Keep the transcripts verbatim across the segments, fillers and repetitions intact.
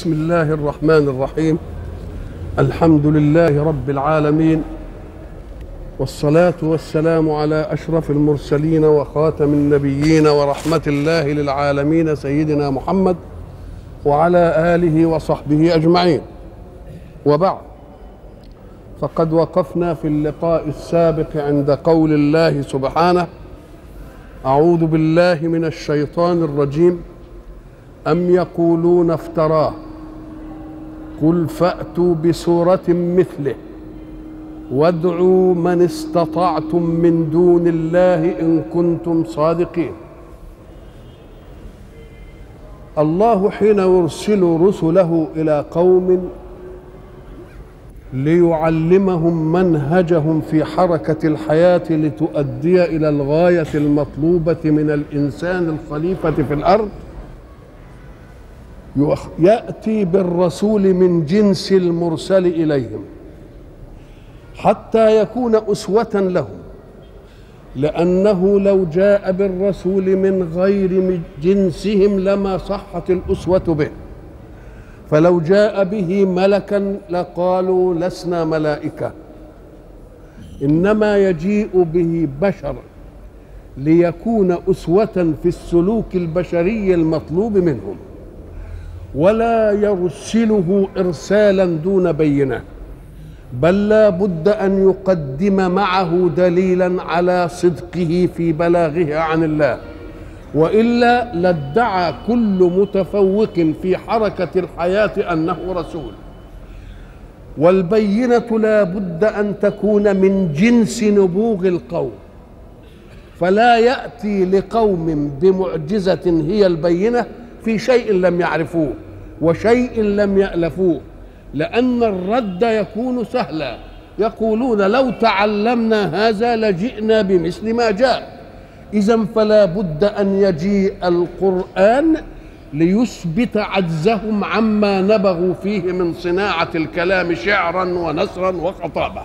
بسم الله الرحمن الرحيم. الحمد لله رب العالمين، والصلاة والسلام على أشرف المرسلين وخاتم النبيين ورحمة الله للعالمين سيدنا محمد وعلى آله وصحبه أجمعين. وبعد، فقد وقفنا في اللقاء السابق عند قول الله سبحانه: أعوذ بالله من الشيطان الرجيم، أم يقولون افتراه قل فأتوا بسورة مثله وادعوا من استطعتم من دون الله إن كنتم صادقين. الله حين يرسل رسله إلى قوم ليعلمهم منهجهم في حركة الحياة لتؤدي إلى الغاية المطلوبة من الإنسان الخليفة في الأرض، يأتي بالرسول من جنس المرسل إليهم حتى يكون أسوة لهم، لأنه لو جاء بالرسول من غير جنسهم لما صحت الأسوة به، فلو جاء به ملكا لقالوا لسنا ملائكة، إنما يجيء به بشر ليكون أسوة في السلوك البشري المطلوب منهم، ولا يرسله إرسالا دون بينة، بل لا بد أن يقدم معه دليلا على صدقه في بلاغه عن الله، وإلا لادعى كل متفوق في حركة الحياة أنه رسول. والبينة لا بد أن تكون من جنس نبوغ القوم، فلا يأتي لقوم بمعجزة هي البينة في شيء لم يعرفوه وشيء لم يألفوه، لأن الرد يكون سهلا، يقولون لو تعلمنا هذا لجئنا بمثل ما جاء. إذن فلا بد أن يجيء القرآن ليثبت عجزهم عما نبغوا فيه من صناعة الكلام شعرا ونثرا وخطابة.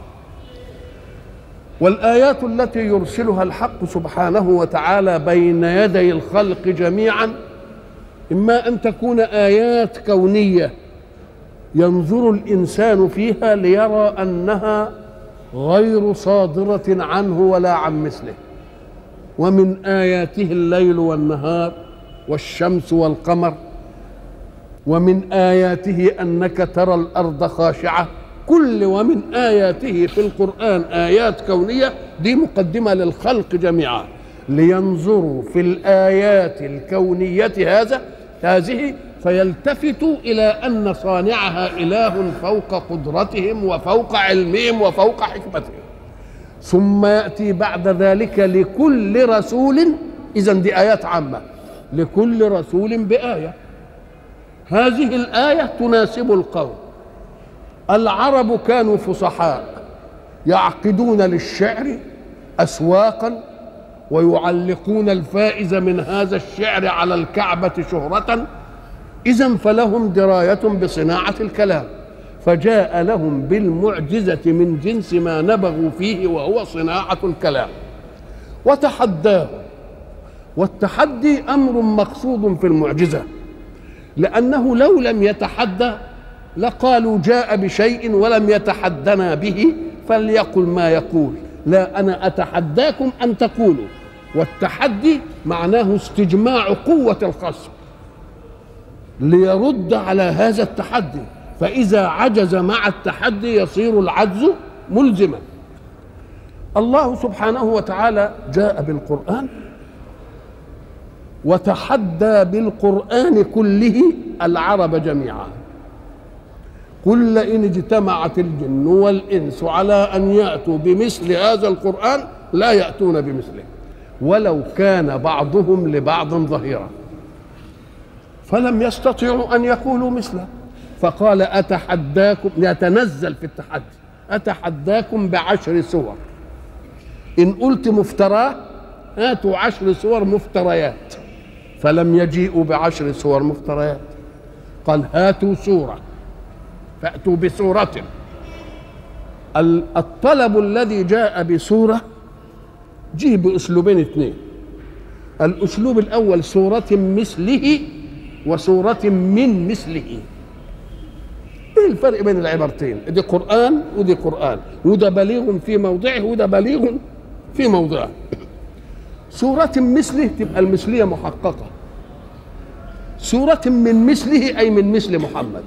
والآيات التي يرسلها الحق سبحانه وتعالى بين يدي الخلق جميعا إما أن تكون آيات كونية ينظر الإنسان فيها ليرى أنها غير صادرة عنه ولا عن مثله، ومن آياته الليل والنهار والشمس والقمر، ومن آياته أنك ترى الأرض خاشعة، كل ومن آياته في القرآن آيات كونية. دي مقدمة للخلق جميعا لينظروا في الآيات الكونية هذا هذه فيلتفتوا إلى أن صانعها إله فوق قدرتهم وفوق علمهم وفوق حكمتهم. ثم يأتي بعد ذلك لكل رسول، إذن دي آيات عامة، لكل رسول بآية. هذه الآية تناسب القوم. العرب كانوا فصحاء يعقدون للشعر أسواقا ويعلقون الفائز من هذا الشعر على الكعبة شهرة، إذن فلهم دراية بصناعة الكلام، فجاء لهم بالمعجزة من جنس ما نبغوا فيه وهو صناعة الكلام وتحداه. والتحدي أمر مقصود في المعجزة، لأنه لو لم يتحدى لقالوا جاء بشيء ولم يتحدنا به فليقل ما يقول، لا، أنا أتحداكم أن تقولوا. والتحدي معناه استجماع قوة الخصم ليرد على هذا التحدي، فإذا عجز مع التحدي يصير العجز ملزما. الله سبحانه وتعالى جاء بالقرآن وتحدى بالقرآن كله العرب جميعا. قل لئن اجتمعت الجن والإنس على أن يأتوا بمثل هذا القرآن لا يأتون بمثله ولو كان بعضهم لبعض ظهيرا، فلم يستطيعوا أن يقولوا مثله، فقال أتحداكم، يتنزل في التحدي، أتحداكم بعشر سور، إن قلت مفتراه هاتوا عشر سور مفتريات، فلم يجيئوا بعشر سور مفتريات، قال هاتوا سورة، فأتوا بسورة. الطلب الذي جاء بسورة جيه بأسلوبين اثنين. الأسلوب الأول سورة مثله وسورة من مثله، ايه الفرق بين العبارتين؟ دي قرآن ودي قرآن، وده بليغ في موضعه وده بليغ في موضعه. سورة مثله تبقى المثلية محققة، سورة من مثله أي من مثل محمد،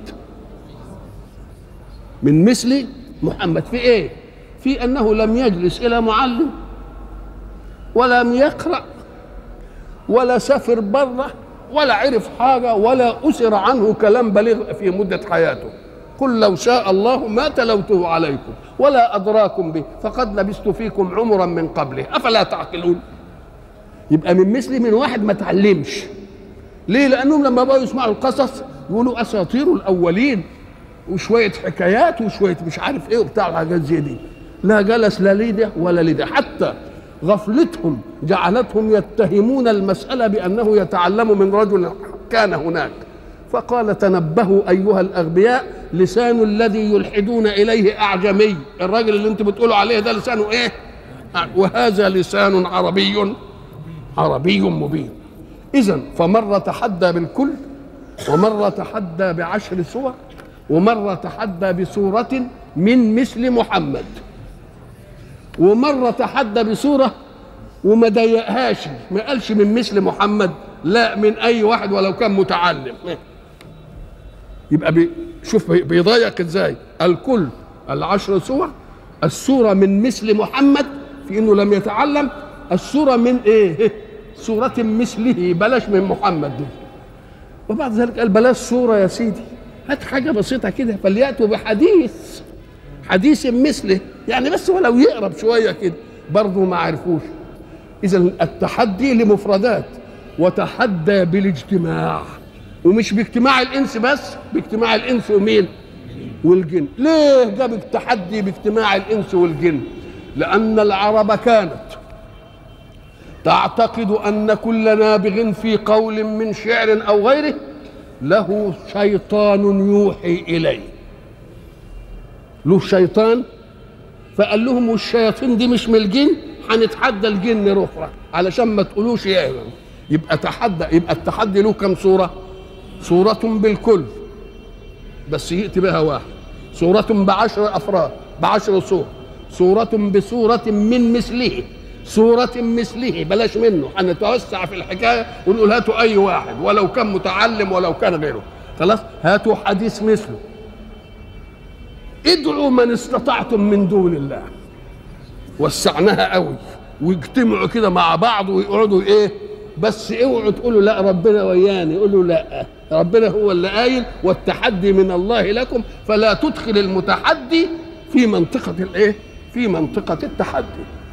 من مثل محمد. في ايه؟ في انه لم يجلس الى معلم ولم يقرأ ولا سافر بره ولا عرف حاجة ولا أسر عنه كلام بليغ في مدة حياته. قل لو شاء الله ما تلوته عليكم ولا أدراكم به فقد لبثت فيكم عمرا من قبله أفلا تعقلون. يبقى من مثل من واحد ما تعلمش. ليه؟ لأنهم لما بقوا يسمعوا القصص يقولوا أساطير الأولين وشوية حكايات وشوية مش عارف إيه وبتاع حاجات زي دي. لا جلس لا لده ولا لده، حتى غفلتهم جعلتهم يتهمون المسألة بأنه يتعلم من رجل كان هناك. فقال تنبهوا أيها الأغبياء، لسان الذي يلحدون إليه أعجمي. الراجل اللي انتم بتقولوا عليه ده لسانه إيه؟ وهذا لسان عربي عربي مبين. إذن فمرة تحدى بالكل، ومرة تحدى بعشر سور، ومرة تحدى بسورة من مثل محمد، ومرة تحدى بسورة وما ضيقهاش، ما قالش من مثل محمد، لا من أي واحد ولو كان متعلم. يبقى بي شوف بيضيق ازاي. الكل العشر سور، السورة من مثل محمد في انه لم يتعلم، السورة من ايه؟ سورة مثله، بلاش من محمد دي. وبعد ذلك قال بلاش سورة يا سيدي، هات حاجة بسيطة كده، فليأتوا بحديث حديث مثله، يعني بس ولو يقرب شوية كده، برضه ما عرفوش. إذا التحدي لمفردات، وتحدى بالاجتماع، ومش باجتماع الإنس بس، باجتماع الإنس ومين؟ والجن. ليه جاب التحدي باجتماع الإنس والجن؟ لأن العرب كانت تعتقد أن كل نابغ في قول من شعر أو غيره له شيطان يوحي إليه، له شيطان. فقال لهم والشياطين دي مش من الجن، هنتحدى الجن رخرة علشان ما تقولوش يا إمام. يبقى تحدى، يبقى التحدي له كم صورة؟ صورة بالكل بس يأتي بها واحد، صورة بعشر أفراد بعشر صور، صورة بصورة من مثله، صورة مثله بلاش منه، هنتوسع في الحكاية ونقول هاتوا أي واحد ولو كان متعلم ولو كان غيره، خلاص هاتوا حديث مثله. ادعوا من استطعتم من دون الله، وسعناها قوي، ويجتمعوا كده مع بعض ويقعدوا ايه، بس اوعوا تقولوا لا ربنا وياني، قولوا لا ربنا هو اللي قايل والتحدي من الله لكم، فلا تدخل المتحدي في منطقة الايه؟ في منطقة التحدي.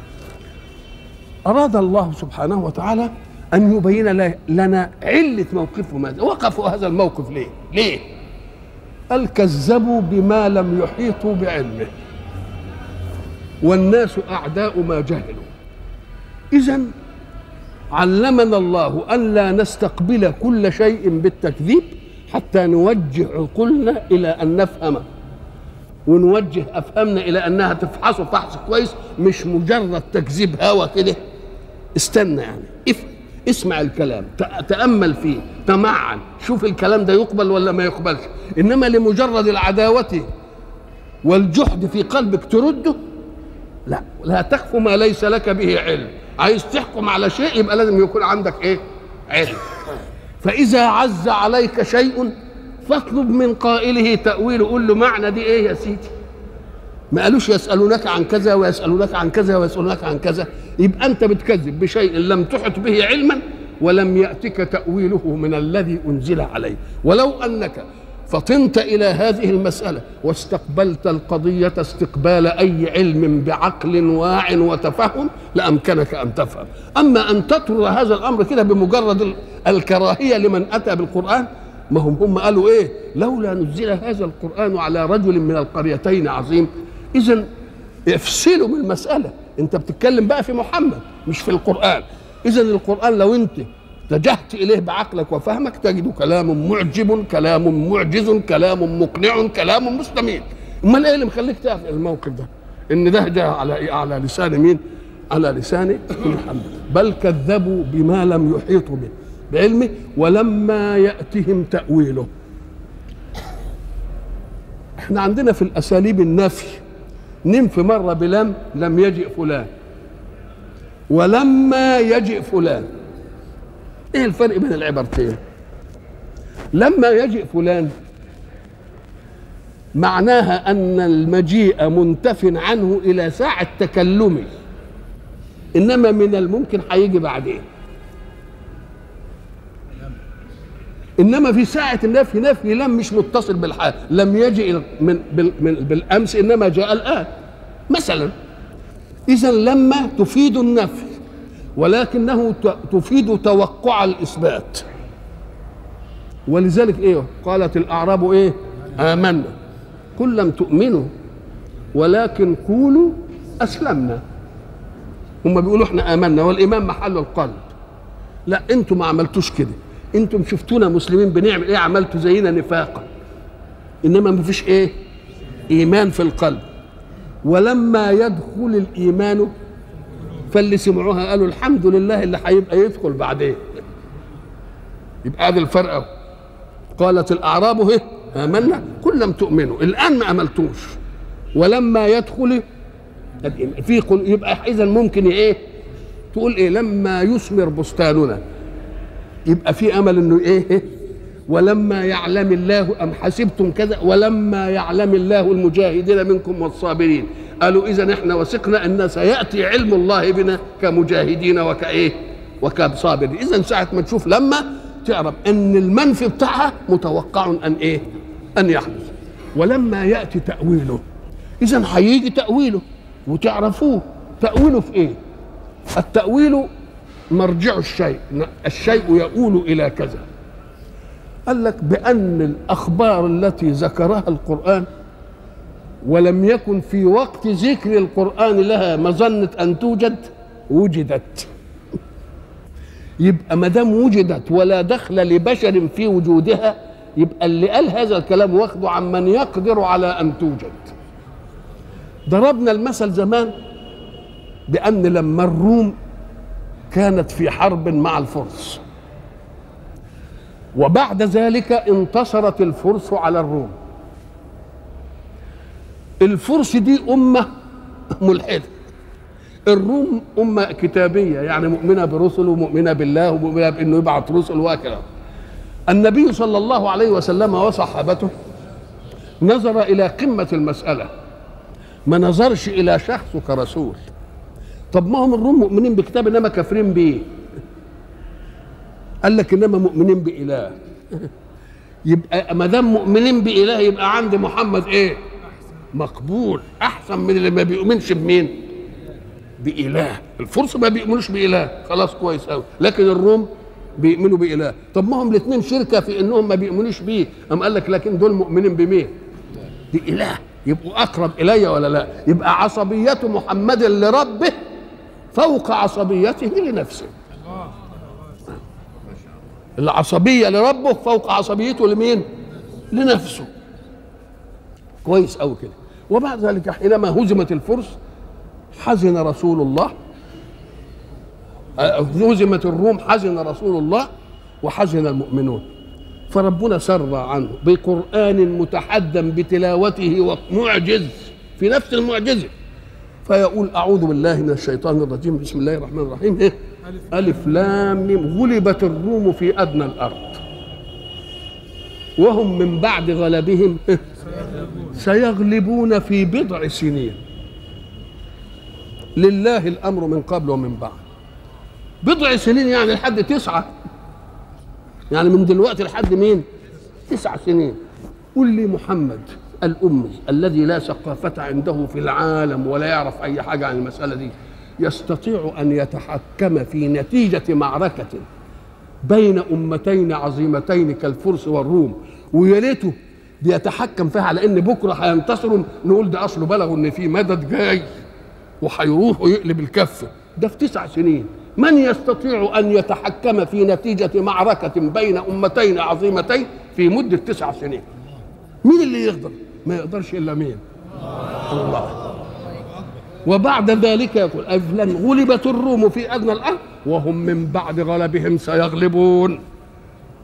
أراد الله سبحانه وتعالى أن يبين لنا علة موقفهم هذا. وقفوا هذا الموقف ليه؟ ليه؟ قال كذبوا بما لم يحيطوا بعلمه والناس أعداء ما جهلوا. إذن علمنا الله أن لا نستقبل كل شيء بالتكذيب حتى نوجه عقولنا إلى أن نفهم، ونوجه أفهمنا إلى أنها تفحصه فحص كويس، مش مجرد تكذيب هوا كده. استنى يعني، افهم، اسمع الكلام، تأمل فيه، تمعن، شوف الكلام ده يقبل ولا ما يقبلش. إنما لمجرد العداوة والجحد في قلبك ترده، لا، لا تخف ما ليس لك به علم. عايز تحكم على شيء يبقى لازم يكون عندك ايه؟ علم. فإذا عز عليك شيء فاطلب من قائله تأويله، قول له معنى دي ايه يا سيدي؟ ما قالوش يسألونك عن كذا ويسألونك عن كذا ويسألونك عن كذا، يبقى أنت بتكذب بشيء لم تحط به علما ولم يأتك تأويله من الذي أنزل عليه. ولو أنك فطنت إلى هذه المسألة واستقبلت القضية استقبال أي علم بعقل واع وتفهم لأمكنك أن تفهم. أما أن تطرد هذا الأمر كده بمجرد الكراهية لمن أتى بالقرآن، ما هم هم قالوا إيه؟ لولا نزل هذا القرآن على رجل من القريتين عظيم. إذن افصلوا من المسألة، أنت بتتكلم بقى في محمد مش في القرآن. إذن القرآن لو أنت اتجهت إليه بعقلك وفهمك تجد كلام معجب، كلام معجز، كلام مقنع، كلام مستميت. امال ايه اللي مخليك تعرف الموقف ده؟ ان ده جاء على إيه؟ على لسان مين؟ على لسان محمد. بل كذبوا بما لم يحيطوا به بعلمه ولما يأتهم تأويله. احنا عندنا في الاساليب النفي ننفي مره بلم لم يجئ فلان، ولما يجئ فلان. ايه الفرق بين العبارتين؟ لما يجئ فلان معناها ان المجيء منتف عنه الى ساعه تكلمه، انما من الممكن هيجي بعدين. انما في ساعه النفي نفي لم مش متصل بالحال، لم يجئ من بالامس انما جاء الان مثلا. اذا لما تفيد النفي ولكنه تفيد توقع الاثبات. ولذلك ايه قالت الاعراب ايه؟ آمنا قل لم تؤمنوا ولكن قولوا اسلمنا. هم بيقولوا احنا آمنا والايمان محل القلب. لا انتم ما عملتوش كده، انتم شفتونا مسلمين بنعمل ايه عملتوا زينا نفاقا، انما ما فيش ايه ايمان في القلب. ولما يدخل الايمان فاللي سمعوها قالوا الحمد لله اللي هيبقى يدخل بعدين. يبقى هذا الفرق. قالت الاعراب اهي آمنا قل لم تؤمنوا، الان ما عملتوش. ولما يدخل في قل يبقى اذا ممكن ايه تقول ايه لما يثمر بستاننا، يبقى في امل انه ايه ولما يعلم الله ام حسبتم كذا ولما يعلم الله المجاهدين منكم والصابرين. قالوا اذا احنا وثقنا ان سياتي علم الله بنا كمجاهدين وكايه وكصابرين. اذا ساعه ما تشوف لما تعرف ان المنفي بتاعها متوقع ان ايه ان يحدث. ولما ياتي تاويله، اذا هيجي تاويله وتعرفوه. تاويله في ايه؟ التاويل مرجع الشيء، الشيء يؤول الى كذا. قال لك بان الاخبار التي ذكرها القران ولم يكن في وقت ذكر القران لها مظنه ان توجد وجدت. يبقى ما دام وجدت ولا دخل لبشر في وجودها، يبقى اللي قال هذا الكلام واخده عمن يقدر على ان توجد. ضربنا المثل زمان بان لما الروم كانت في حرب مع الفرس وبعد ذلك انتصرت الفرس على الروم. الفرس دي امه ملحده، الروم امه كتابيه يعني مؤمنه برسله ومؤمنه بالله ومؤمنه بانه يبعث رسل وهكذا. النبي صلى الله عليه وسلم وصحابته نظر الى قمه المساله، ما نظرش الى شخصه كرسول. طب ما هم الروم مؤمنين بكتاب انما كافرين بيه. قال لك انما مؤمنين باله. يبقى ما دام مؤمنين باله يبقى عند محمد ايه؟ مقبول، احسن من اللي ما بيؤمنش بمين؟ باله. الفرس ما بيؤمنوش باله، خلاص كويس قوي، لكن الروم بيؤمنوا باله. طب ما هم الاثنين شركه في انهم ما بيؤمنوش بيه، قام قال لك لكن دول مؤمنين بمين؟ باله، يبقوا اقرب الي ولا لا؟ يبقى عصبيه محمد لربه فوق عصبيته لنفسه. العصبيه لربه فوق عصبيته لمين؟ لنفسه. كويس قوي كده. وبعد ذلك حينما هزمت الفرس حزن رسول الله، هزمت الروم حزن رسول الله وحزن المؤمنون. فربنا سر عنه بقرآن متحدم بتلاوته ومعجز في نفس المعجزة، فيقول أعوذ بالله من الشيطان الرجيم بسم الله الرحمن الرحيم. إيه؟ ألف لام ميم غلبت الروم في أدنى الأرض وهم من بعد غلبهم سيغلبون في بضع سنين لله الأمر من قبل ومن بعد. بضع سنين يعني لحد تسعة، يعني من دلوقتي لحد مين؟ تسع سنين. قل لي محمد الأمي الذي لا ثقافة عنده في العالم ولا يعرف أي حاجة عن المسألة دي يستطيع أن يتحكم في نتيجة معركة بين أمتين عظيمتين كالفرس والروم، ويا ريته بيتحكم فيها على إن بكرة هينتصروا نقول ده أصله بلغوا إن في مدد جاي وهيروح ويقلب الكفة. ده في تسع سنين. من يستطيع أن يتحكم في نتيجة معركة بين أمتين عظيمتين في مدة تسع سنين؟ مين اللي يقدر؟ ما يقدرش إلا مين؟ الله. وبعد ذلك يقول أفلن غلبت الروم في أدنى الأرض وهم من بعد غلبهم سيغلبون.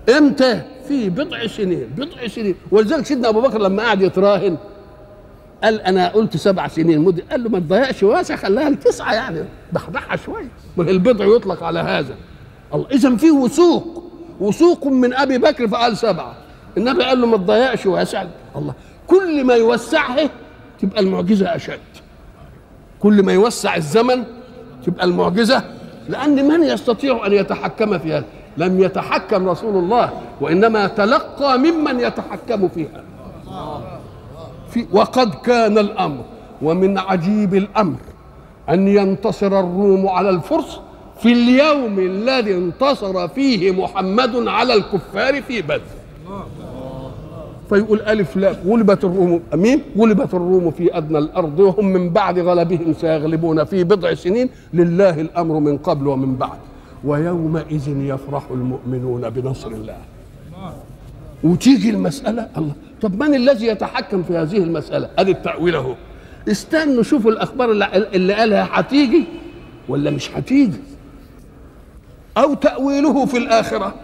امتى؟ في بضع سنين، بضع سنين. ولذلك سيدنا ابو بكر لما قعد يتراهن قال انا قلت سبع سنين مدة، قال له ما تضيعش واسع، خليها لتسعه يعني، ضحضحها شويه، البضع يطلق على هذا. الله، اذا في وثوق، وثوق من ابي بكر فقال سبعه، النبي قال له ما تضيعش واسع. الله، كل ما يوسعها تبقى المعجزه اشد، كل ما يوسع الزمن تبقى المعجزه، لان من يستطيع ان يتحكم في هذا؟ لم يتحكم رسول الله، وانما تلقى ممن يتحكم فيها. في وقد كان الامر، ومن عجيب الامر ان ينتصر الروم على الفرس في اليوم الذي انتصر فيه محمد على الكفار في بدر. فيقول ألف لا، غلبت الروم، أمين، غلبت الروم في أدنى الأرض وهم من بعد غلبهم سيغلبون في بضع سنين، لله الأمر من قبل ومن بعد، ويومئذ يفرح المؤمنون بنصر الله. وتيجي المسألة، الله، طب من الذي يتحكم في هذه المسألة؟ أدي التأويل أهو. استنوا شوفوا الأخبار اللي قالها هتيجي ولا مش هتيجي، أو تأويله في الآخرة.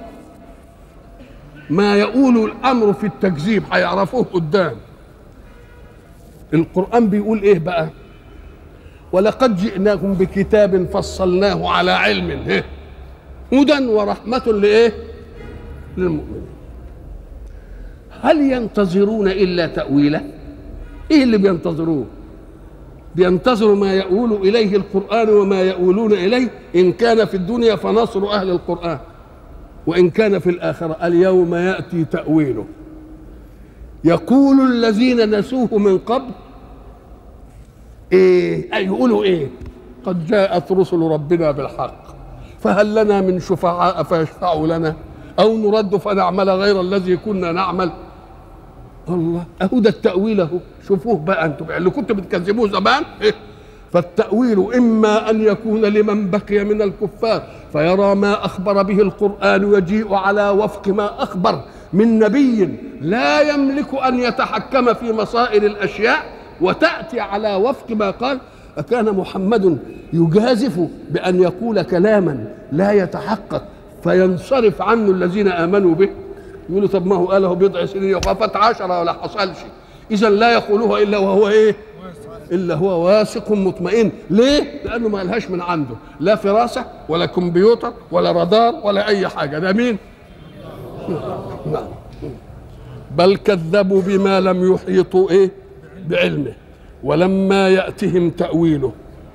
ما يقول الأمر في التكذيب هيعرفوه قدام. القرآن بيقول إيه بقى؟ ولقد جئناكم بكتاب فصلناه على علم هدى ورحمة لإيه؟ للمؤمنين. هل ينتظرون إلا تأويله؟ إيه اللي بينتظروه؟ بينتظروا ما يؤول إليه القرآن وما يؤولون إليه، إن كان في الدنيا فنصر أهل القرآن، وإن كان في الآخرة اليوم يأتي تأويله. يقول الذين نسوه من قبل إيه؟ أي يقولوا إيه؟ قد جاءت رسل ربنا بالحق فهل لنا من شفعاء فيشفعوا لنا أو نرد فنعمل غير الذي كنا نعمل. الله، أهو ده التأويل أهو. شوفوه بقى أنتم اللي كنتوا بتكذبوه زمان إيه؟ فالتأويل إما أن يكون لمن بقي من الكفار فيرى ما أخبر به القرآن ويجيء على وفق ما أخبر من نبي لا يملك أن يتحكم في مصائر الأشياء، وتأتي على وفق ما قال. أكان محمد يجازف بأن يقول كلاما لا يتحقق فينصرف عنه الذين آمنوا به؟ يقولوا طب ما هو قاله بضع سنين وقفت عشرة ولا حصلش. إذا لا يقولها إلا وهو إيه؟ إلا هو واثق مطمئن. ليه؟ لأنه ما قالهاش من عنده، لا فراسة ولا كمبيوتر ولا رادار ولا أي حاجة. ده مين؟ نعم. بل كذبوا بما لم يحيطوا إيه؟ بعلمه ولما يأتهم تأويله.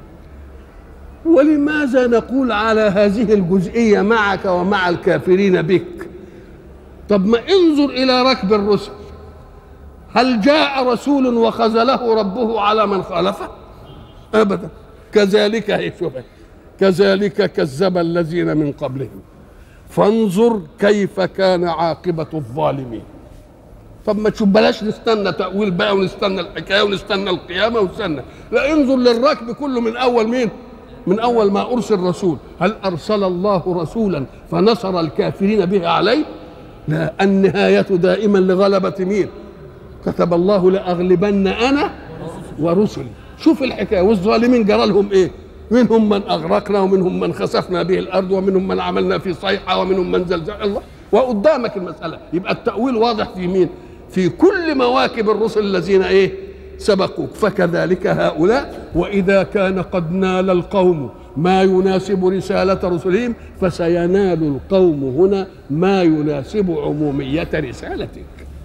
ولماذا نقول على هذه الجزئية معك ومع الكافرين بك؟ طب ما انظر إلى ركب الرسل، هل جاء رسول وخذله ربه على من خالفه؟ أبدا. كذلك هي شوفه كذلك كذب الذين من قبلهم فانظر كيف كان عاقبة الظالمين. طب ما تشوف، بلاش نستنى تأويل بقى ونستنى الحكاية ونستنى القيامة ونستنى، لا، انظر للركب كله من أول مين؟ من أول ما أرسل رسول. هل أرسل الله رسولا فنصر الكافرين به عليه؟ لا، النهاية دائما لغلبة مين؟ كتب الله لأغلبن أنا ورسلي. شوف الحكاية. والظالمين جرى لهم إيه؟ منهم من أغرقنا ومنهم من خسفنا به الأرض ومنهم من عملنا في صيحة ومنهم من زلزل. الله، وقدامك المسألة. يبقى التأويل واضح في مين؟ في كل مواكب الرسل الذين إيه؟ سبقوك. فكذلك هؤلاء، وإذا كان قد نال القوم ما يناسب رسالة رسلهم فسينال القوم هنا ما يناسب عمومية رسالتك.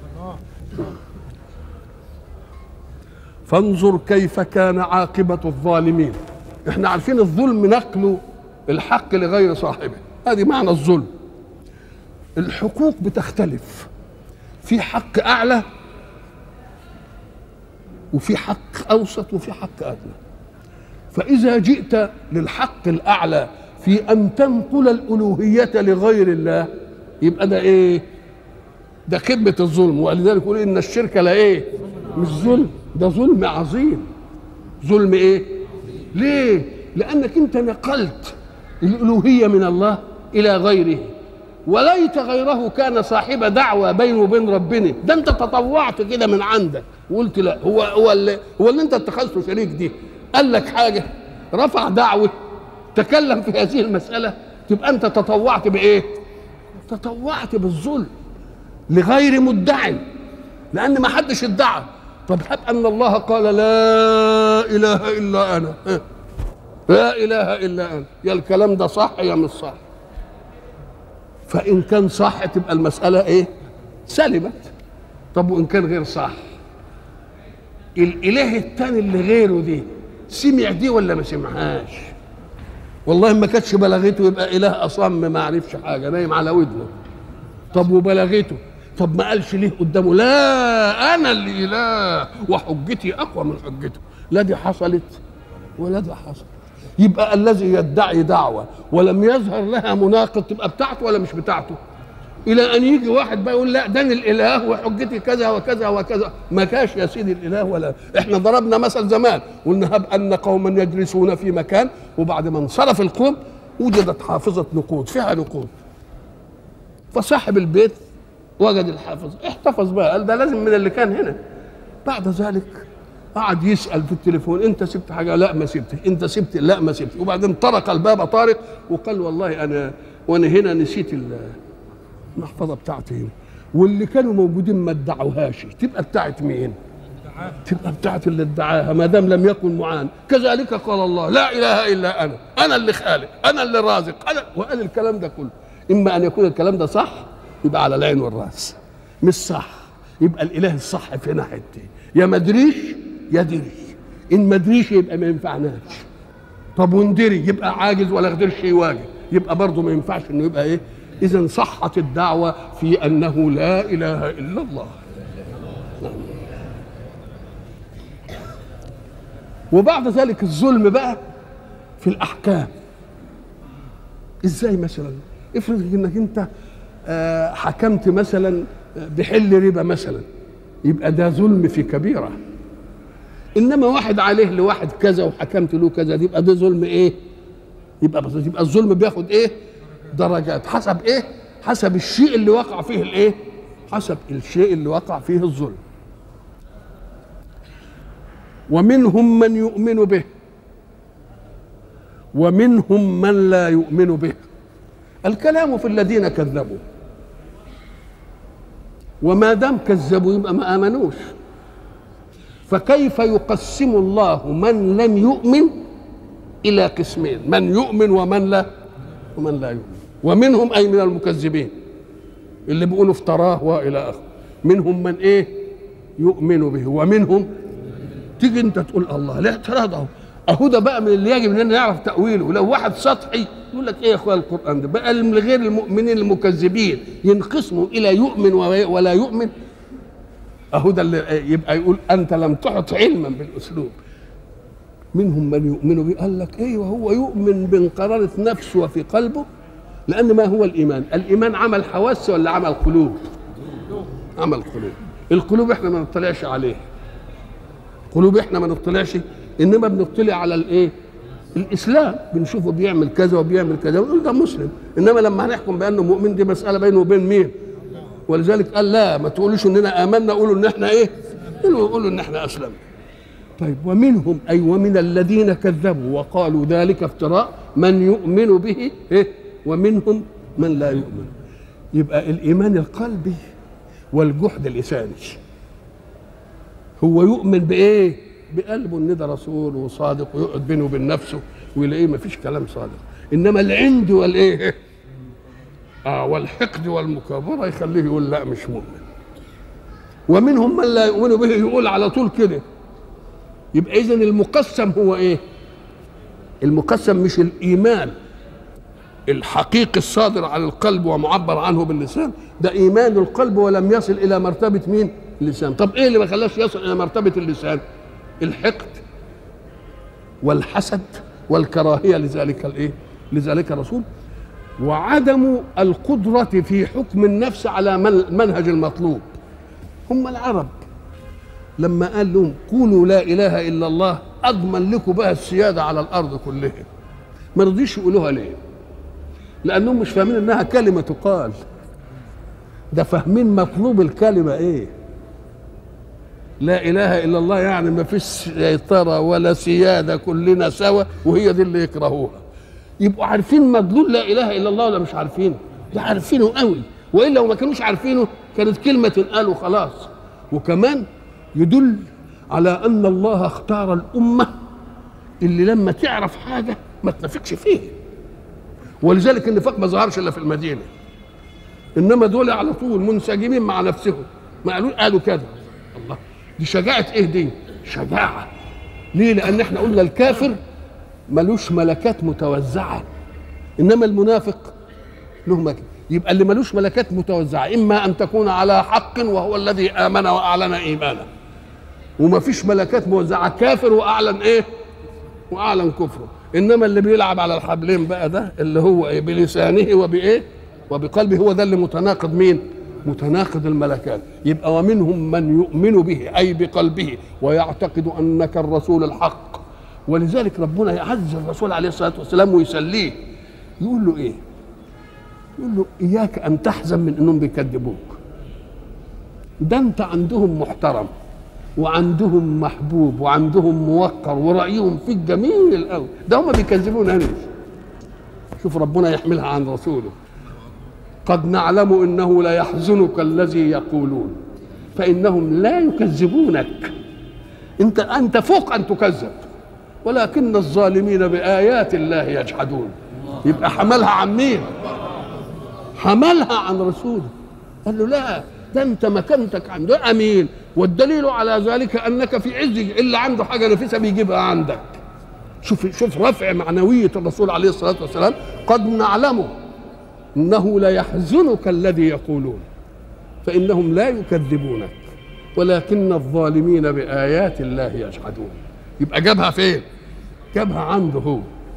فانظر كيف كان عاقبة الظالمين. احنا عارفين الظلم نقل الحق لغير صاحبه، هذه معنى الظلم. الحقوق بتختلف، في حق أعلى وفي حق أوسط وفي حق أدنى. فإذا جئت للحق الأعلى في أن تنقل الألوهية لغير الله يبقى ده إيه؟ ده خدمة الظلم. ولذلك يقول إن الشرك لا إيه؟ مش ظلم، ده ظلم عظيم. ظلم إيه؟ ليه؟ لأنك أنت نقلت الألوهية من الله إلى غيره، وليت غيره كان صاحب دعوة بينه وبين ربنا. ده أنت تطوعت كده من عندك وقلت لا، هو هو اللي, هو اللي أنت اتخذته شريك دي قال لك حاجة، رفع دعوة، تكلم في هذه المسألة، تبقى أنت تطوعت بإيه؟ تطوعت بالظلم لغير مدع، لان ما حدش ادعى. طب هب ان الله قال لا اله الا انا، لا اله الا انا، يا الكلام ده صح يا مش صح؟ فان كان صح تبقى المساله ايه؟ سلمت. طب وان كان غير صح، الاله الثاني اللي غيره دي سمع دي ولا ما سمعهاش؟ والله ما كانتش بلغته يبقى اله اصم ما عرفش حاجه، نايم على ودنه. طب وبلغته، طب ما قالش ليه قدامه لا انا اللي اله وحجتي اقوى من حجته؟ لا دي حصلت ولا دي حصلت. يبقى الذي يدعي دعوه ولم يظهر لها مناقض تبقى بتاعته ولا مش بتاعته؟ الى ان يجي واحد بقى يقول لا ده الاله وحجتي كذا وكذا وكذا. ما كاش يا سيدي الاله. ولا احنا ضربنا مثل زمان قلنا هب ان قوما يجلسون في مكان، وبعد ما انصرف القوم وجدت حافظه نقود فيها نقود، فصاحب البيت وجد الحافظ احتفظ بقى، قال ده لازم من اللي كان هنا. بعد ذلك قعد يسال في التليفون انت سبت حاجه؟ لا ما سبتش. انت سبت؟ لا ما سبتش. وبعدين طرق الباب طارق وقال والله انا وانا هنا نسيت المحفظه بتاعتي هنا. واللي كانوا موجودين ما ادعوهاش، تبقى بتاعت مين؟ تبقى بتاعت اللي ادعاها ما دام لم يكن معان. كذلك قال الله لا اله الا انا، انا اللي خالق، انا اللي رازق، انا. وقال الكلام ده كله. اما ان يكون الكلام ده صح يبقى على العين والراس، مش صح يبقى الاله الصح في ناحيتي، يا ما ادريش يا دري. ان ما ادريش يبقى ما ينفعناش. طب وندري يبقى عاجز ولا قدرش يواجه، يبقى برضه ما ينفعش انه يبقى ايه. اذا صحت الدعوه في انه لا اله الا الله. وبعد ذلك الظلم بقى في الاحكام. ازاي مثلا؟ افرض انك انت حكمت مثلا بحل ربا مثلا، يبقى ده ظلم في كبيره. انما واحد عليه لواحد كذا وحكمت له كذا، دي يبقى ده ظلم ايه؟ يبقى بس يبقى الظلم بياخد ايه؟ درجات. حسب ايه؟ حسب الشيء اللي وقع فيه الايه؟ حسب الشيء اللي وقع فيه الظلم. ومنهم من يؤمن به ومنهم من لا يؤمن به. الكلام في الذين كذبوا، وما دام كذبوا يبقى ما آمنوش. فكيف يقسم الله من لم يؤمن إلى قسمين، من يؤمن ومن لا ومن لا يؤمن. ومنهم أي من المكذبين اللي بيقولوا افتراه وإلى آخره. منهم من إيه؟ يؤمن به ومنهم. تيجي أنت تقول الله لا اعتراض أهو أهو ده بقى من اللي يجب أننا نعرف تأويله. لو واحد سطحي يقول لك إيه يا أخويا القرآن ده بقى من غير المؤمنين المكذبين ينقسموا إلى يؤمن ولا يؤمن. أهو ده اللي يبقى يقول أنت لم تحط علما بالأسلوب. منهم من يؤمن به، قال لك ايوه هو يؤمن بانقرارة نفسه وفي قلبه. لأن ما هو الإيمان؟ الإيمان عمل حواس ولا عمل قلوب؟ عمل قلوب. القلوب احنا ما نطلعش عليه، قلوب احنا ما نطلعش، إنما بنطلع على الإيه؟ الإسلام. بنشوفه بيعمل كذا وبيعمل كذا ونقول ده مسلم. إنما لما هنحكم بأنه مؤمن دي مسألة بينه وبين مين؟ ولذلك قال لا ما تقولوش إننا آمنا، قولوا إن احنا إيه؟ قولوا إن احنا أسلمنا. طيب ومنهم أي ومن الذين كذبوا وقالوا ذلك افتراء من يؤمن به إيه؟ ومنهم من لا يؤمن. يبقى الإيمان القلبي والجحد اللساني. هو يؤمن بإيه؟ بقلبه إن ده رسول وصادق ويقعد بينه وبين نفسه ويلاقيه ما فيش كلام صادق. إنما العند والإيه؟ آه والحقد والمكابرة يخليه يقول لا مش مؤمن. ومنهم من لا يؤمن به يقول على طول كده. يبقى إذن المقسم هو إيه؟ المقسم مش الإيمان الحقيقي الصادر عن القلب ومعبر عنه باللسان، ده إيمان القلب ولم يصل إلى مرتبة مين؟ اللسان. طب إيه اللي ما خلاش يصل إلى مرتبة اللسان؟ الحقد والحسد والكراهية لذلك الإيه؟ لذلك الرسول، وعدم القدرة في حكم النفس على منهج المطلوب. هم العرب لما قال لهم قولوا لا اله الا الله اضمن لكم بها السياده على الارض كلها، ما رضيش يقولوها ليه؟ لانهم مش فاهمين انها كلمه تقال، ده فاهمين مطلوب الكلمه ايه. لا اله الا الله يعني ما فيش سيطره ولا سياده، كلنا سوا، وهي دي اللي يكرهوها. يبقوا عارفين مدلول لا اله الا الله ولا مش عارفين؟ ده عارفينه قوي، والا لو ما كانوش عارفينه كانت كلمه تنقال وخلاص. وكمان يدل على ان الله اختار الامه اللي لما تعرف حاجه ما تنافقش فيه، ولذلك النفاق ما ظهرش الا في المدينه، انما دول على طول منسجمين مع نفسهم، ما قالوا قالوا كده. الله، دي شجاعه ايه دي؟ شجاعه. ليه؟ لان احنا قلنا الكافر ملوش ملكات متوزعه، انما المنافق له ملكات. يبقى اللي ملوش ملكات متوزعه اما ان تكون على حق وهو الذي امن واعلن ايمانه، وما فيش ملكات موزعه، كافر واعلن ايه؟ واعلن كفره. انما اللي بيلعب على الحبلين بقى ده اللي هو ايه؟ بلسانه وبايه؟ وبقلبه، هو ده اللي متناقض مين؟ متناقض الملكات. يبقى ومنهم من يؤمن به اي بقلبه ويعتقد انك الرسول الحق. ولذلك ربنا يعز الرسول عليه الصلاه والسلام ويسليه، يقول له ايه؟ يقول له اياك ان تحزن من انهم بيكذبوك، ده انت عندهم محترم وعندهم محبوب وعندهم موقر ورايهم فيك جميل قوي، ده هم بيكذبونا ليه؟ شوف ربنا يحملها عن رسوله، قد نعلم انه لا يحزنك الذي يقولون فانهم لا يكذبونك، انت انت فوق ان تكذب، ولكن الظالمين بايات الله يجحدون. يبقى حملها عن مين؟ حملها عن رسوله، قال له لا، ده انت مكانتك عنده امين، والدليل على ذلك انك في عز، اللي عنده حاجه نفيسه بيجيبها عندك. شوف شوف رفع معنويه الرسول عليه الصلاه والسلام، قد نعلم انه لا يحزنك الذي يقولون فانهم لا يكذبونك ولكن الظالمين بايات الله يجحدون. يبقى جابها فين؟ جابها عنده هو.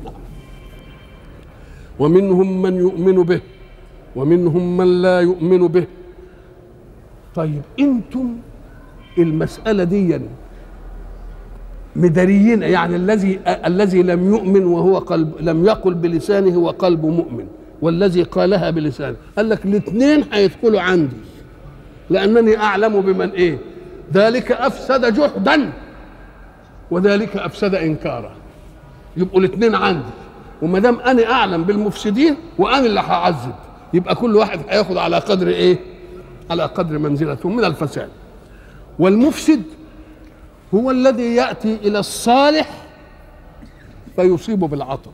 ومنهم من يؤمن به ومنهم من لا يؤمن به. طيب انتم المسألة دي مداريين، يعني الذي الذي لم يؤمن وهو قلب، لم يقل بلسانه وقلبه مؤمن، والذي قالها بلسانه، قال لك الاثنين هيدخلوا عندي لأنني أعلم بمن إيه؟ ذلك أفسد جحدا وذلك أفسد إنكارا. يبقوا الاثنين عندي، وما دام أنا أعلم بالمفسدين وأنا اللي هعذب، يبقى كل واحد هياخد على قدر إيه؟ على قدر منزلته من الفساد. والمفسد هو الذي يأتي إلى الصالح فيصيبه بالعطب.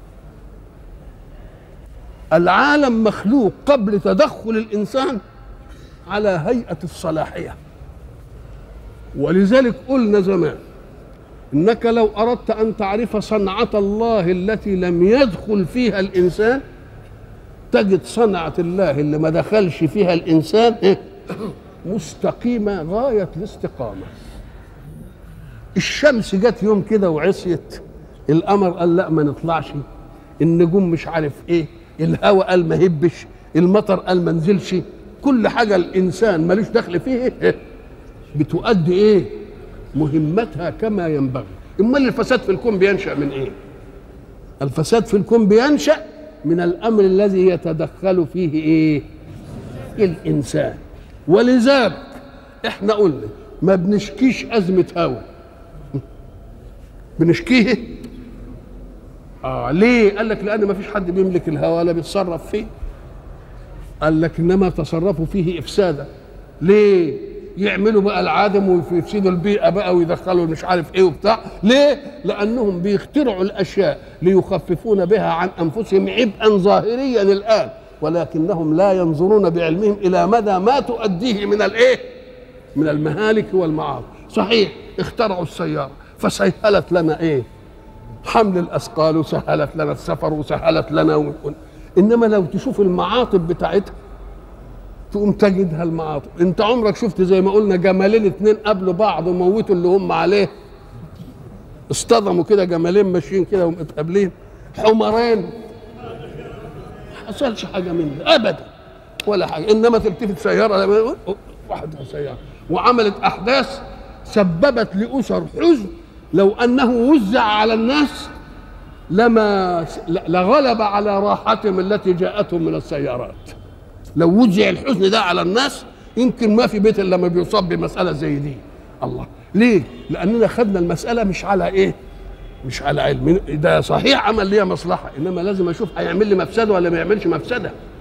العالم مخلوق قبل تدخل الإنسان على هيئة الصلاحية، ولذلك قلنا زمان إنك لو أردت أن تعرف صنعة الله التي لم يدخل فيها الإنسان تجد صنعة الله اللي ما دخلش فيها الإنسان مستقيمة غاية الاستقامة. الشمس جت يوم كده وعصيت، القمر قال لا ما نطلعش، النجوم مش عارف ايه، الهواء قال ما هبش، المطر قال ما نزلش، كل حاجة الإنسان مالوش دخل فيه بتؤدي ايه؟ مهمتها كما ينبغي. امال الفساد في الكون بينشأ من ايه؟ الفساد في الكون بينشأ من الأمر الذي يتدخل فيه ايه؟ الإنسان. ولذلك احنا قلنا ما بنشكيش أزمة هوا، بنشكيه اه ليه؟ قال لك لأن ما فيش حد بيملك الهوا ولا بيتصرف فيه. قال لك انما تصرفوا فيه افسادا. ليه؟ يعملوا بقى العادم ويفسدوا البيئه بقى ويدخلوا مش عارف ايه وبتاع. ليه؟ لانهم بيخترعوا الاشياء ليخففون بها عن انفسهم عبئا ظاهريا الان، ولكنهم لا ينظرون بعلمهم الى مدى ما تؤديه من الايه؟ من المهالك والمعاصي. صحيح اخترعوا السياره فسهلت لنا ايه؟ حمل الاثقال، وسهلت لنا السفر، وسهلت لنا و... انما لو تشوف المعاطب بتاعتها تقوم تجدها المعاطب. انت عمرك شفت زي ما قلنا جمالين اتنين قابلوا بعض وموتوا اللي هم عليه؟ اصطدموا كده جمالين ماشيين كده ومتقابلين، حمرين ما حصلش حاجه من ده ابدا ولا حاجه. انما تلتفت سياره واحده سياره وعملت احداث سببت لاسر حزن لو انه وزع على الناس لما لغلب على راحتهم التي جاءتهم من السيارات. لو وزع الحزن ده على الناس يمكن ما في بيت الا لما بيصاب بمساله زي دي. الله، ليه؟ لاننا خدنا المساله مش على ايه؟ مش على علم. ده صحيح عمل لي مصلحه، انما لازم اشوف هيعمل لي مفسده ولا ما يعملش مفسده.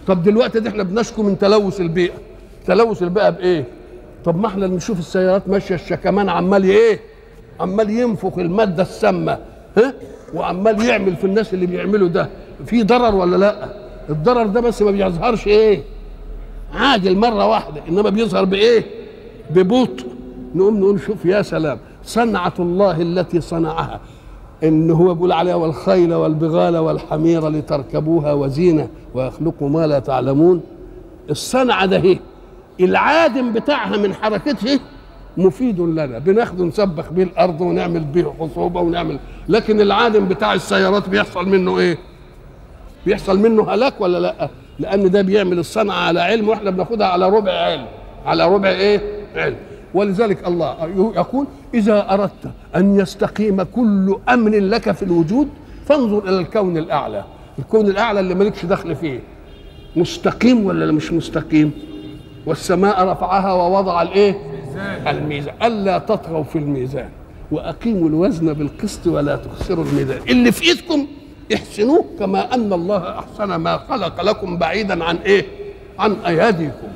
طب دلوقتي دي احنا بنشكو من تلوث البيئه، تلوث البيئه بايه؟ طب ما احنا نشوف السيارات ماشيه الشكمان عمال ايه؟ عمال ينفخ الماده السامه، ها؟ وعمال يعمل في الناس اللي بيعملوا ده، في ضرر ولا لا؟ الضرر ده بس ما بيظهرش ايه؟ عاجل مره واحده، انما بيظهر بايه؟ ببطء. نقوم نقول شوف يا سلام، صنعه الله التي صنعها، ان هو بيقول عليها والخيل والبغال والحمير لتركبوها وزينه ويخلق ما لا تعلمون. الصنعه ده هي العادم بتاعها من حركته مفيد لنا، بناخده نسبخ بيه الارض ونعمل بيه خصوبه ونعمل، لكن العادم بتاع السيارات بيحصل منه ايه؟ بيحصل منه هلاك ولا لا؟ لان ده بيعمل الصنعه على علم واحنا بناخدها على ربع علم، على ربع ايه؟ علم. ولذلك الله يقول اذا اردت ان يستقيم كل امر لك في الوجود فانظر الى الكون الاعلى، الكون الاعلى اللي مالكش دخل فيه مستقيم ولا مش مستقيم؟ والسماء رفعها ووضع الايه؟ الميزان، الا تطغوا في الميزان واقيموا الوزن بالقسط ولا تخسروا الميزان، اللي في ايدكم احسنوه كما ان الله احسن ما خلق لكم بعيدا عن ايه؟ عن اياديكم.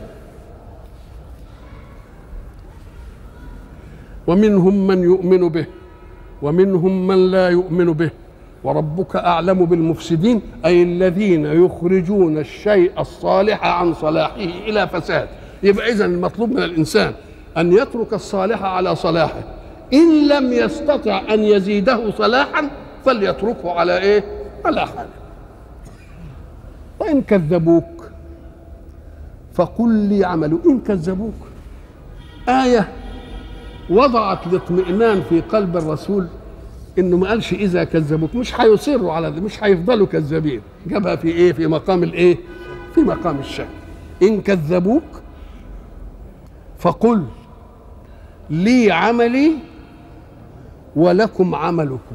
ومنهم من يؤمن به ومنهم من لا يؤمن به وربك اعلم بالمفسدين، اي الذين يخرجون الشيء الصالح عن صلاحه الى فساد. يبقى اذن المطلوب من الانسان ان يترك الصالح على صلاحه، ان لم يستطع ان يزيده صلاحا فليتركه على ايه؟ على حاله. وان كذبوك فقل لي عملوا. ان كذبوك ايه وضعت الاطمئنان في قلب الرسول، انه ما قالش اذا كذبوك، مش هيصروا على ده، مش هيفضلوا كذابين، جابها في ايه؟ في مقام الايه؟ في مقام الشك. ان كذبوك فقل لي عملي ولكم عملكم.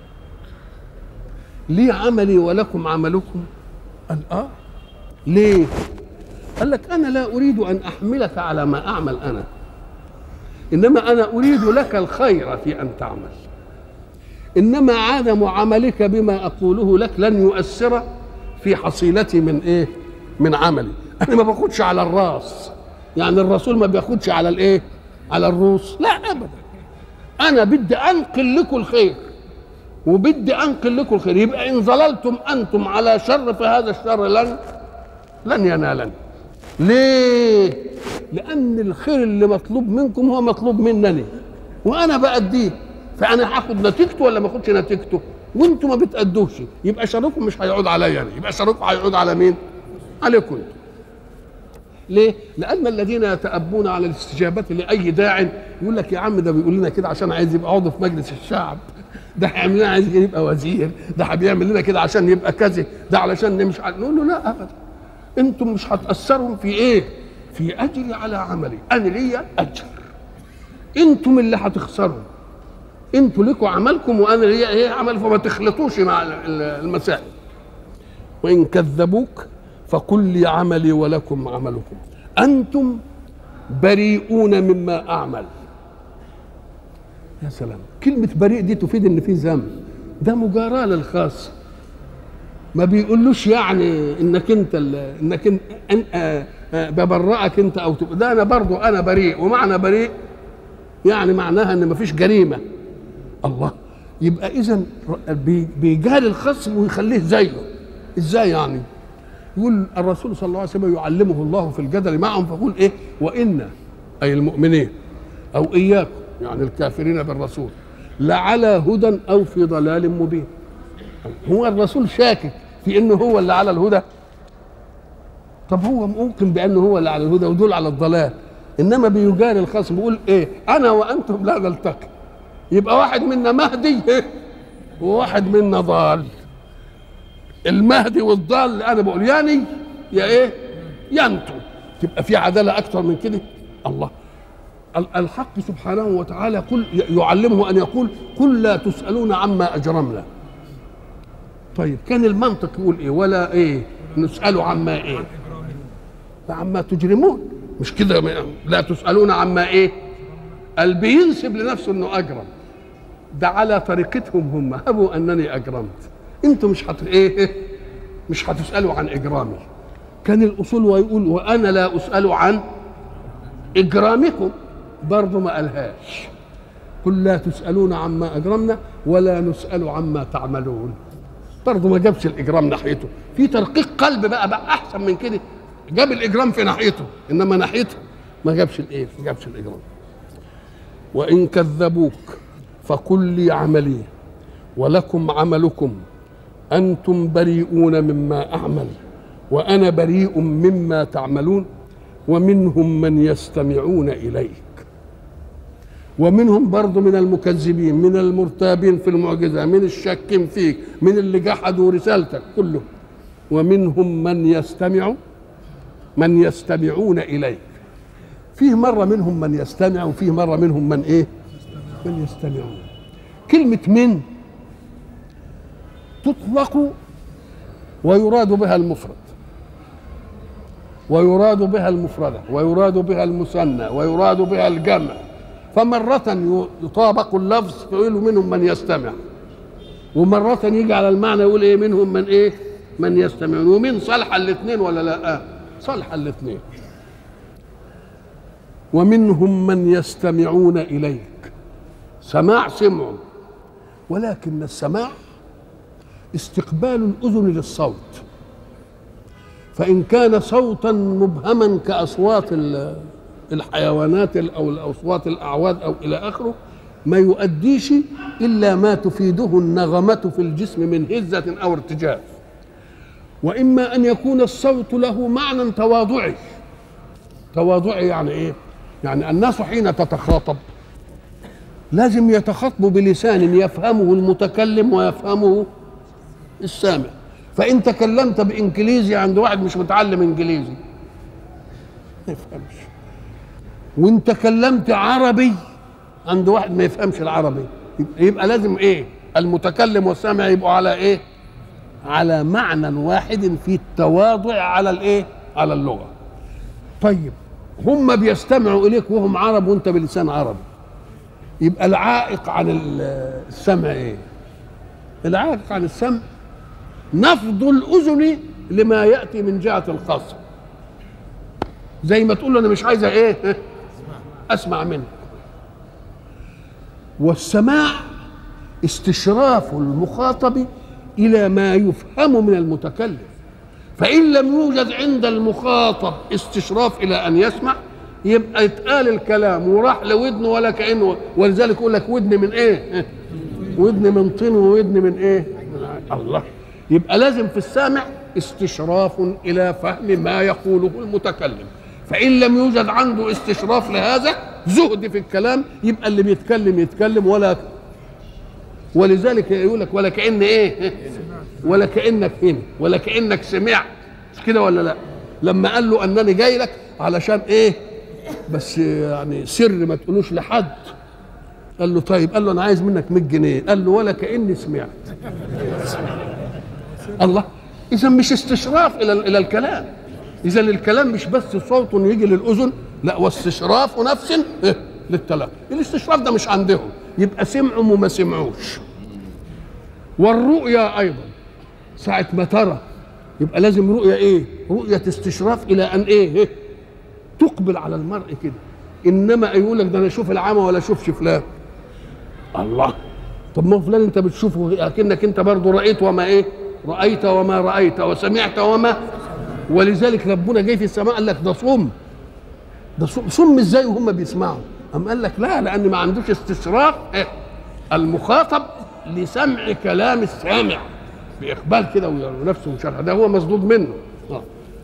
لي عملي ولكم عملكم. قال اه ليه؟ قال لك انا لا اريد ان احملك على ما اعمل انا، انما انا اريد لك الخير في ان تعمل، انما عدم عملك بما اقوله لك لن يؤثر في حصيلتي من ايه؟ من عملي. انا ما باخدش على الراس، يعني الرسول ما بياخدش على الايه؟ على الروس، لا ابدا. انا بدي انقل لكم الخير وبدي انقل لكم الخير، يبقى ان ظللتم انتم على شر فهذا الشر لن لن ينالني. ليه؟ لان الخير اللي مطلوب منكم هو مطلوب منني وانا باديه، فانا هاخد نتيجته ولا ما اخدش نتيجته؟ وانتم ما بتادوش، يبقى شركم مش هيعود عليا يعني، يبقى شركم هيعود على مين؟ عليكم. ليه؟ لان الذين يتأبون على الاستجابه لاي داع يقول لك يا عم ده بيقول لنا كده عشان عايز يبقى عضو في مجلس الشعب، ده هيعمل لنا عايز يبقى وزير، ده بيعمل لنا كده عشان يبقى كذا، ده علشان نمشي. نقول له لا ابدا، انتم مش هتاثروا في ايه؟ في اجري على عملي، انا ليا اجر، انتم اللي هتخسروا، انتوا لكم عملكم وانا ليا ايه؟ عمل، فما تخلطوش مع المسائل. وان كذبوك فقل لي عملي ولكم عملكم انتم بريئون مما اعمل. يا سلام، كلمه بريء دي تفيد ان في ذنب، ده مجاراه للخاص، ما بيقولوش يعني انك انت انك انت أن ببرئك انت او تبقى ده، انا برضو انا بريء، ومعنى بريء يعني معناها ان مفيش جريمه. الله، يبقى اذا بيجاري الخصم ويخليه زيه. ازاي يعني؟ يقول الرسول صلى الله عليه وسلم يعلمه الله في الجدل معهم، فيقول ايه؟ وإنا اي المؤمنين او اياكم يعني الكافرين بالرسول لعلى هدى او في ضلال مبين. هو الرسول شاكك في انه هو اللي على الهدى؟ طب هو ممكن بانه هو اللي على الهدى ودول على الضلال، انما بيجاري الخصم بيقول ايه؟ انا وانتم لا نلتقي، يبقى واحد منا مهدي وواحد منا ضال. المهدي والضال انا بقول يعني يا ايه؟ يا انتم. تبقى في عداله اكثر من كده؟ الله، الحق سبحانه وتعالى قل يعلمه ان يقول قل لا تسالون عما اجرمنا. طيب كان المنطق يقول ايه؟ ولا ايه نساله عما ايه؟ عما تجرمون، مش كده؟ لا تسالون عما ايه؟ قال بينسب لنفسه انه اجرم، ده على طريقتهم هم، هبوا انني اجرمت، انتم مش هت ايه؟ مش هتسالوا عن اجرامي. كان الأصول ويقول وأنا لا أسأل عن إجرامكم، برضه ما قالهاش. قل لا تسألون عما أجرمنا ولا نسأل عما تعملون، برضه ما جابش الإجرام ناحيته. في ترقيق قلب بقى بقى أحسن من كده، جاب الإجرام في ناحيته إنما ناحيته ما جابش الإيه؟ ما جابش الإجرام. وإن كذبوك فقل لي عملي ولكم عملكم أنتم بريئون مما أعمل وأنا بريء مما تعملون ومنهم من يستمعون إليك. ومنهم برضو من المكذبين، من المرتابين في المعجزة، من الشاكين فيك، من اللي جحدوا رسالتك كله. ومنهم من يستمع من يستمعون إليك. فيه مرة منهم من يستمع وفيه مرة منهم من إيه؟ من يستمعون. كلمة من تطلق ويراد بها المفرد ويراد بها المفردة ويراد بها المثنى ويراد بها الجمع، فمرة يطابق اللفظ فيقول منهم من يستمع، ومرة يجي على المعنى يقول ايه منهم من ايه؟ من يستمعون. ومن صالحة الاثنين ولا لا؟ صالحة الاثنين. ومنهم من يستمعون إليك. سماع سمعوا، ولكن السماع استقبال الأذن للصوت، فإن كان صوتا مبهما كأصوات الحيوانات أو الأصوات الأعواد أو إلى آخره ما يؤديش إلا ما تفيده النغمة في الجسم من هزة أو ارتجاف. وإما أن يكون الصوت له معنى تواضعي. تواضعي يعني إيه؟ يعني الناس حين تتخاطب لازم يتخاطبوا بلسان يفهمه المتكلم ويفهمه السامع. فإن تكلمت بإنجليزي عند واحد مش متعلم إنجليزي ما يفهمش، وإن تكلمت عربي عند واحد ما يفهمش العربي. يبقى لازم إيه؟ المتكلم والسامع يبقوا على إيه؟ على معنى واحد في التواضع على الإيه؟ على اللغة. طيب هم بيستمعوا إليك وهم عرب وأنت بلسان عربي، يبقى العائق عن السمع إيه؟ العائق عن السمع نفض الأذن لما يأتي من جهة الخصم، زي ما تقول له أنا مش عايزة إيه؟ أسمع منك. والسماع استشراف المخاطب إلى ما يفهم من المتكلم، فإن لم يوجد عند المخاطب استشراف إلى أن يسمع يبقى يتقال الكلام وراح لودنه ولا كأنه. ولذلك يقول لك ودن من إيه؟ ودن من طين وودن من إيه؟ الله. يبقى لازم في السامع استشراف إلى فهم ما يقوله المتكلم، فإن لم يوجد عنده استشراف لهذا زهد في الكلام يبقى اللي بيتكلم يتكلم ولا. ولذلك يقول لك ولا كأن إيه؟ ولا كأنك هنا ولا كأنك سمعت، مش كده ولا لا؟ لما قال له أنني جاي لك علشان إيه؟ بس يعني سر ما تقولوش لحد. قال له طيب، قال له أنا عايز منك مية جنيه. قال له ولا كأني سمعت. الله. إذا مش استشراف إلى إلى الكلام، إذا الكلام مش بس صوت يجي للأذن، لا واستشراف نفس للتلقي. الاستشراف ده مش عندهم، يبقى سمعوا وما سمعوش. والرؤيا أيضا ساعة ما ترى يبقى لازم رؤيا إيه؟ رؤية استشراف إلى أن إيه؟ تقبل على المرء كده. إنما يقول لك ده أنا أشوف العامة ولا أشوفش فلان. الله. طب ما فلان أنت بتشوفه أكنك أنت برضه رأيت وما إيه؟ رأيت وما رأيت وسمعت وما. ولذلك ربنا جاي في السماء قال لك ده صم. ده صم, صم ازاي وهم بيسمعوا؟ أم قال لك لا، لأن ما عندوش استشراف إيه؟ المخاطب لسمع كلام السامع بإقبال كده ونفسه مشرح، ده هو مصدود منه. آه.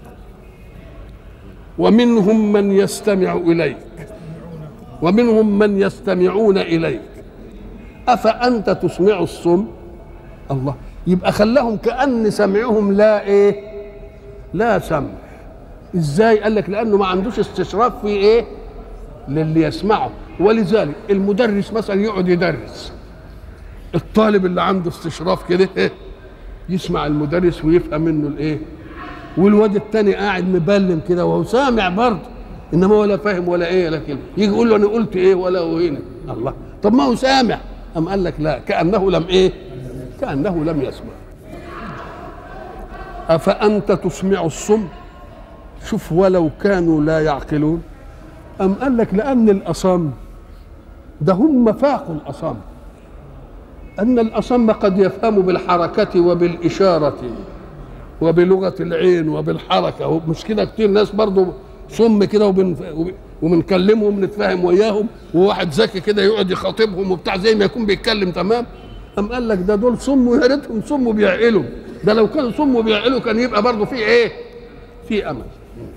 ومنهم من يستمع إليك ومنهم من يستمعون إليك أفأنت تسمع الصم. الله. يبقى خلاهم كأن سمعهم لا إيه؟ لا سمع. إزاي؟ قال لك لأنه ما عندوش استشراف في إيه؟ للي يسمعه. ولذلك المدرس مثلا يقعد يدرس، الطالب اللي عنده استشراف كده إيه؟ يسمع المدرس ويفهم منه الإيه؟ والواد التاني قاعد مبلم كده وهو سامع برضه إنما ولا فاهم ولا إيه، لكن يجي يقول له أنا قلت إيه ولا هو هنا. الله. طب ما هو سامع. أم قال لك لا، كأنه لم إيه؟ كأنه لم يسمع. أفأنت تسمع الصم شوف ولو كانوا لا يعقلون. أم قال لك لأن الأصم ده هم فاقوا الأصم، أن الأصم قد يفهم بالحركة وبالإشارة وبلغة العين وبالحركة، مش كده كتير ناس برضو صم كده وبن وبنكلمهم ونتفاهم وياهم، وواحد ذكي كده يقعد يخاطبهم وبتاع زي ما يكون بيتكلم تمام. أم قال لك ده دول صم ويا ريتهم صم وبيعقلوا، ده لو كانوا صم وبيعقلوا كان يبقى برضو في إيه؟ في أمل.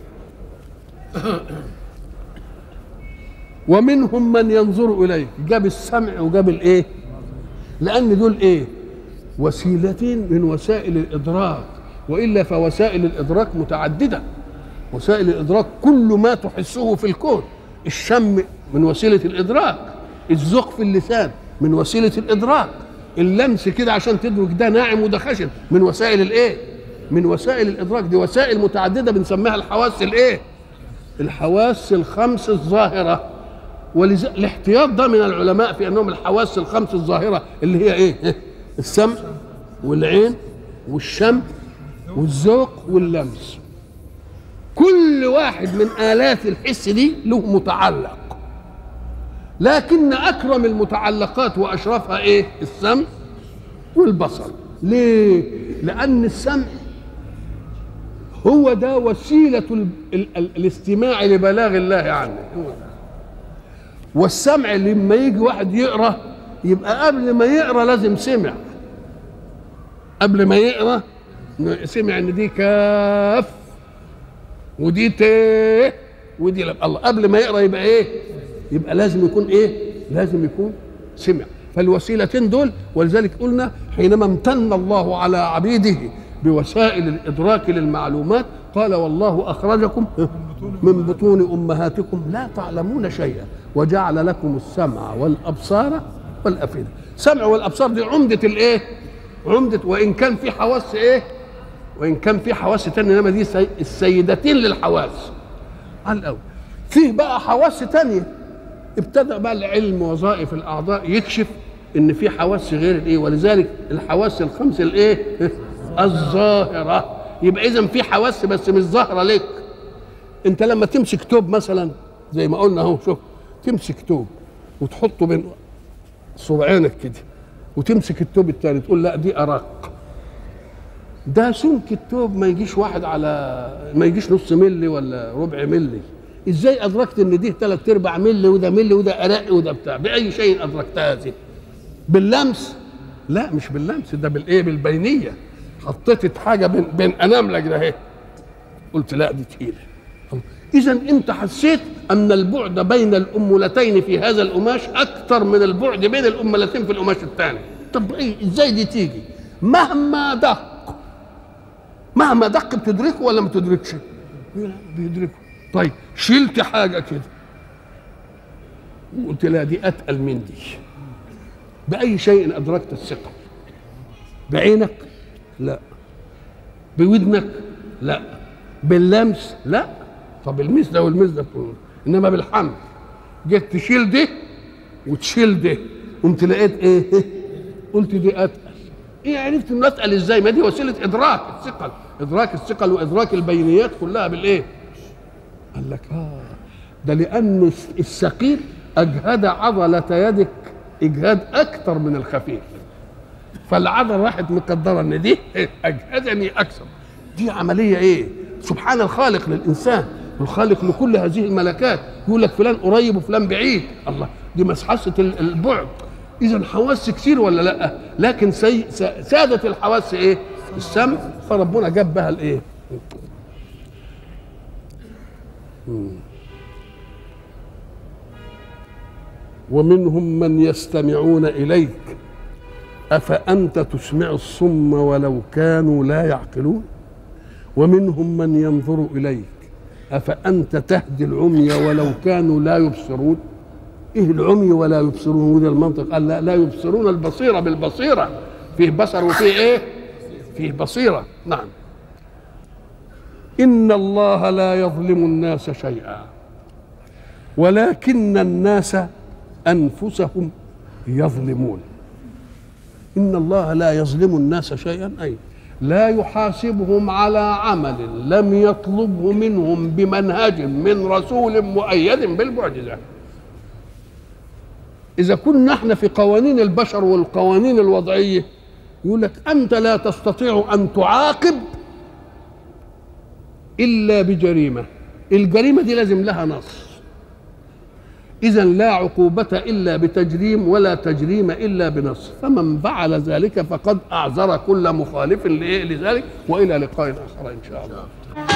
ومنهم من ينظر إليك، جاب السمع وجاب الإيه؟ لأن دول إيه؟ وسيلتين من وسائل الإدراك، وإلا فوسائل الإدراك متعددة. وسائل الإدراك كل ما تحسه في الكون. الشم من وسيلة الإدراك، الذوق في اللسان من وسيلة الإدراك، اللمس كده عشان تدرك ده ناعم وده خشن من وسائل الإيه؟ من وسائل الإدراك. دي وسائل متعددة بنسميها الحواس الإيه؟ الحواس الخمس الظاهرة. ولذلك الاحتياط ده من العلماء في أنهم الحواس الخمس الظاهرة اللي هي إيه؟ السمع والعين والشم والذوق واللمس. كل واحد من آلات الحس دي له متعلق، لكن أكرم المتعلقات وأشرفها إيه؟ السمع والبصر. ليه؟ لأن السمع هو ده وسيلة ال ال ال الاستماع لبلاغ الله عنه. والسمع لما يجي واحد يقرأ يبقى قبل ما يقرأ لازم سمع، قبل ما يقرأ سمع ان دي كاف ودي ت ودي لب. الله قبل ما يقرأ يبقى ايه؟ يبقى لازم يكون ايه؟ لازم يكون سمع. فالوسيلتين دول، ولذلك قلنا حينما امتن الله على عبيده بوسائل الإدراك للمعلومات قال والله أخرجكم من بطون أمهاتكم لا تعلمون شيئا وجعل لكم السمع والأبصار والأفئدة. السمع والأبصار دي عمدة الإيه؟ عمدة، وإن كان في حواس إيه؟ وإن كان في حواس تانية، إنما دي السيدتين للحواس على الأول. فيه بقى حواس تانية ابتدأ بقى العلم وظائف الأعضاء يكشف إن في حواس غير الإيه، ولذلك الحواس الخمس الإيه؟ الظاهرة. يبقى إذن في حواس بس مش ظاهرة لك. أنت لما تمسك توب مثلا زي ما قلنا أهو، شوف تمسك توب وتحطه بين صبعينك كده وتمسك التوب التاني تقول لا دي أرق. ده سمك التوب ما يجيش واحد على ما يجيش نص ملي ولا ربع ملي. ازاي ادركت ان دي ثلاث ارباع ملي وده ملي وده ارق وده بتاع؟ باي شيء ادركت هذه؟ باللمس؟ لا مش باللمس، ده بالايه؟ بالبينيه. حطيت حاجه بين بين اناملك ده اهي، قلت لا دي تقيله. اذا انت حسيت ان البعد بين الامولتين في هذا القماش اكثر من البعد بين الامولتين في القماش الثاني. طب ايه ازاي دي تيجي؟ مهما دق مهما دق بتدركه ولا ما تدركش؟ بيدركه. طيب شلت حاجه كده وقلت لا دي اتقل من دي. باي شيء ادركت الثقل؟ بعينك؟ لا. بودنك؟ لا. باللمس؟ لا. طب المس ده والمس ده كله، انما بالحمل جيت تشيل ده وتشيل ده قمت لقيت ايه؟ قلت دي اتقل. ايه عرفت انه اتقل ازاي؟ ما دي وسيله ادراك الثقل، ادراك الثقل وادراك البينيات كلها بالايه؟ قال لك اه ده لان الثقيل اجهد عضله يدك اجهاد اكثر من الخفيف، فالعضله راحت مقدره ان دي اجهدني اكثر. دي عمليه ايه؟ سبحان الخالق للانسان، الخالق لكل هذه الملكات. يقول لك فلان قريب وفلان بعيد، الله دي مسحسه البعد. اذا حواس كثير ولا لا؟ لكن سي... سادة الحواس ايه؟ السمع، فربنا جاب بها الايه؟ ومنهم من يستمعون اليك افانت تسمع الصم ولو كانوا لا يعقلون ومنهم من ينظر اليك افانت تهدي العمي ولو كانوا لا يبصرون. ايه العمي ولا يبصرون؟ وده المنطق قال لا, لا يبصرون البصيره بالبصيره، فيه بصر وفيه ايه؟ فيه بصيره. نعم. ان الله لا يظلم الناس شيئا ولكن الناس انفسهم يظلمون. ان الله لا يظلم الناس شيئا، اي لا يحاسبهم على عمل لم يطلبه منهم بمنهج من رسول مؤيد بالمعجزة. إذا كنا احنا في قوانين البشر والقوانين الوضعية يقول لك أنت لا تستطيع أن تعاقب إلا بجريمة، الجريمة دي لازم لها نص، إذن لا عقوبة إلا بتجريم ولا تجريم إلا بنص، فمن فعل ذلك فقد أعذر كل مخالف لذلك. وإلى لقاء آخر إن شاء الله.